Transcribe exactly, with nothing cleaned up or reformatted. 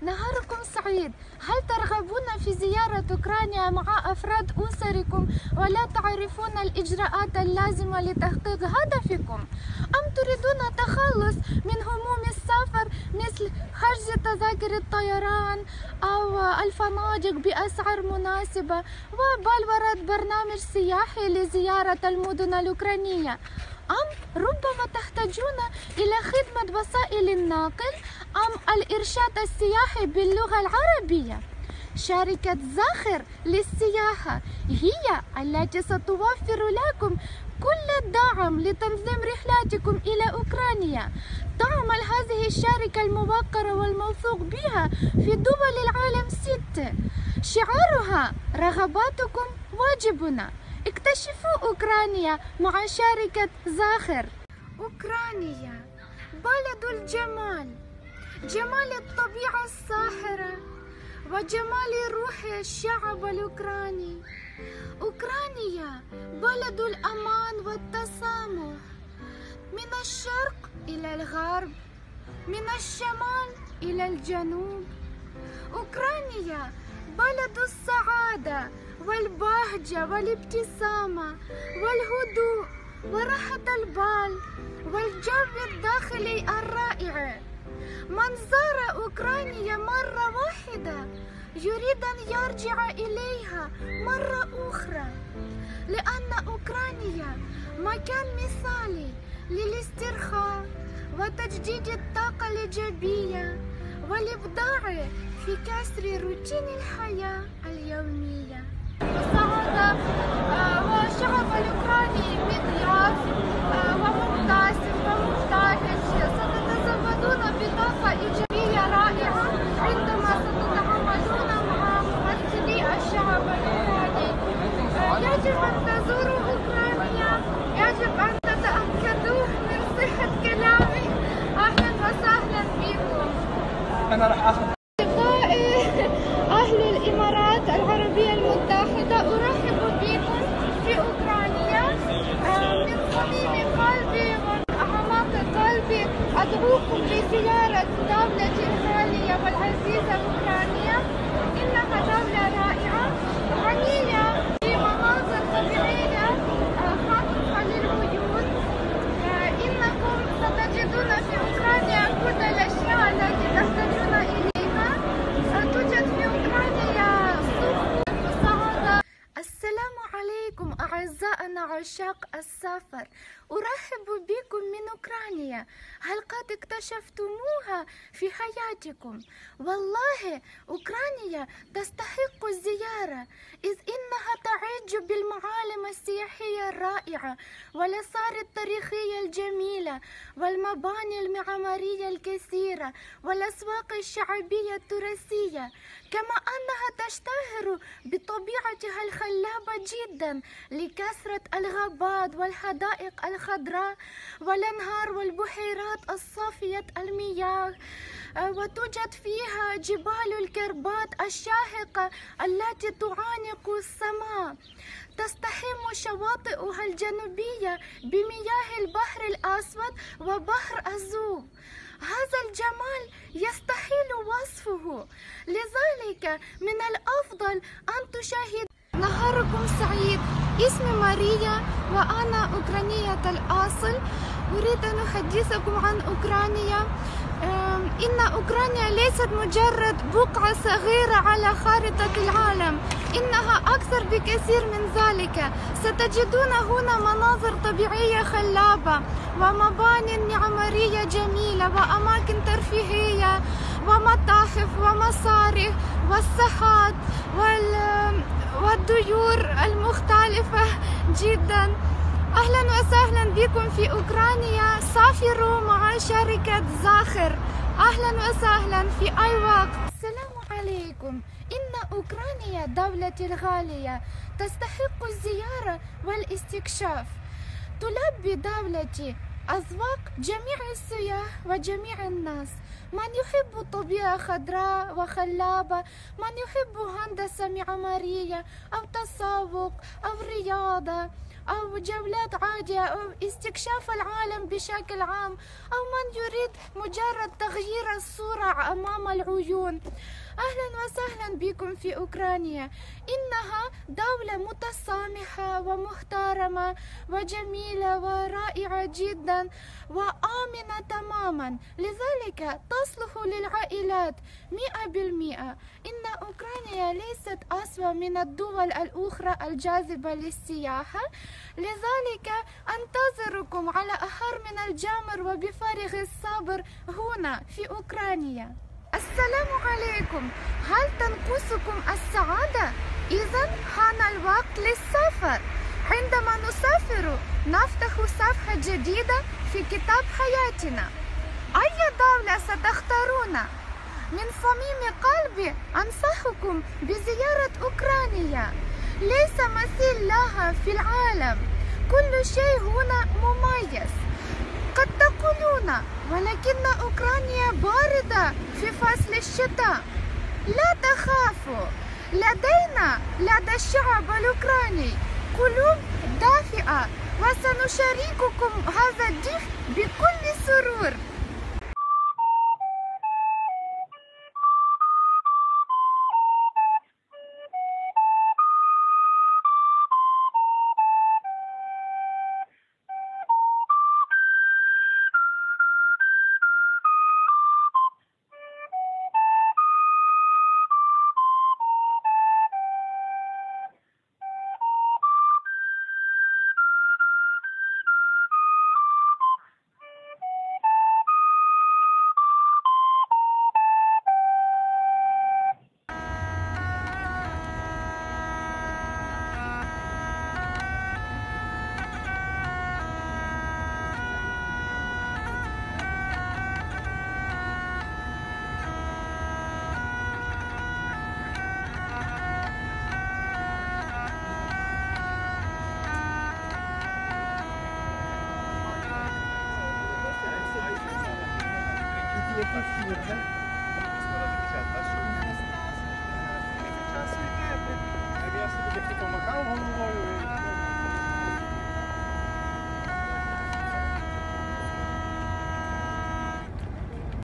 نهاركم سعيد. هل ترغبون في زيارة أوكرانيا مع أفراد أسركم ولا تعرفون الإجراءات اللازمة لتحقيق هدفكم؟ أم تريدون التخلص من هموم السفر مثل حجز تذاكر الطيران أو الفنادق بأسعار مناسبة وبلورة برنامج سياحي لزيارة المدن الأوكرانية؟ أم ربما تحتاجون إلى خدمة وسائل النقل أم الإرشاد السياحي باللغة العربية؟ شركة زاخر للسياحة هي التي ستوفر لكم كل الدعم لتنظيم رحلاتكم إلى أوكرانيا. تعمل هذه الشركة الموقرة والموثوق بها في دول العالم ست. شعارها رغباتكم واجبنا. اكتشفوا أوكرانيا مع شركة زاخر. أوكرانيا بلد الجمال، جمال الطبيعة الساحرة وجمال روح الشعب الأوكراني. أوكرانيا بلد الأمان والتسامح، من الشرق إلى الغرب، من الشمال إلى الجنوب. أوكرانيا بلد السعادة والبهجة والابتسامة والهدوء وراحة البال والجو الداخلي الرائع. من زار أوكرانيا مرة واحدة يريد أن يرجع إليها مرة أخرى، لأن أوكرانيا مكان مثالي للاسترخاء وتجديد الطاقة الإيجابية والإبداع في كسر روتين الحياة اليومية. السعادة والشعب الأوكراني مضياف ومبتسم ومبتهج. ستتزودون بطاقة إيجابية رائعة عندما ستتعاملون مع ممثلي الشعب الأوكراني. يجب أن تزوروا أوكرانيا، يجب أن تتأكدوا من صحة كلامي. أهلا وسهلا بكم. أنا راح آخذ أهل الإمارات العربية المتحدة، أرحب بكم في أوكرانيا. من صميم قلبي ومن أعماق قلبي أدعوكم لزيارة دولتي الغالية والعزيزة أوكرانيا. إنها دولة رائعة غنية بمناظر طبيعية خاطفة للعيون. إنكم ستجدون في أوكرانيا كل الأشياء التي تحتاجون إليها. توجد في أوكرانيا سوق وسعادة. السلام عليكم أعزائنا عشاق السفر، أرحب بكم من أوكرانيا. هل قد اكتشفتموها في حياتكم؟ والله أوكرانيا تستحق الزيارة، إذ إنها تعج بالمعالم السياحية الرائعة والآثار التاريخية الجميلة والمباني المعمارية الكثيرة والأسواق الشعبية التراثية، كما أنها تشتهر بطبيعتها الخلابة جدا لكثرة الغابات والحدائق الخضراء والأنهار والبحيرات الصافية المياه. وتوجد فيها جبال الكربات الشاهقة التي تعانق السماء. تستحم شواطئها الجنوبية بمياه البحر الأسود وبحر أزوف. هذا الجمال يستحيل وصفه، لذلك من الأفضل أن تشاهد. نهاركم سعيد. اسمي ماريا وأنا أوكرانية الأصل. أريد أن أحدثكم عن أوكرانيا. إن أوكرانيا ليست مجرد بقعة صغيرة على خارطة العالم، إنها أكثر بكثير من ذلك. ستجدون هنا مناظر طبيعية خلابة ومباني معمارية جميلة وأماكن ترفيهية ومتاحف ومصارف والساحات والديور المختلفة جدا. أهلا وسهلا بكم في أوكرانيا. سافروا مع شركة زاخر. أهلا وسهلا في أي وقت. السلام عليكم. إن أوكرانيا دولتي الغالية تستحق الزيارة والاستكشاف. تلبي دولتي أذواق جميع السياح وجميع الناس. من يحب طبيعة خضراء وخلابة، من يحب هندسة معمارية أو تسوق أو رياضة، أو جولات عادية أو استكشاف العالم بشكل عام، أو من يريد مجرد تغيير الصورة أمام العيون. أهلا وسهلا بكم في أوكرانيا. إنها دولة متسامحة ومحترمة وجميلة ورائعة جدا وآمنة تماما، لذلك تصلح للعائلات مئة بالمئة. إن أوكرانيا ليست أسوأ من الدول الأخرى الجاذبة للسياحة، لذلك أنتظركم على أحر من الجمر وبفارغ الصبر هنا في أوكرانيا. السلام عليكم. هل تنقصكم السعادة؟ إذن حان الوقت للسفر. عندما نسافر نفتح صفحة جديدة في كتاب حياتنا. أي دولة ستختارون؟ من صميم قلبي أنصحكم بزيارة أوكرانيا، ليس مثيل لها في العالم، كل شيء هنا مميز. قد تقولون ولكن أوكرانيا باردة في فصل الشتاء. لا تخافوا، لدينا لدى الشعب الأوكراني قلوب دافئة، وسنشارككم هذا الدفء بكل سرور. Я собі допомагав головою.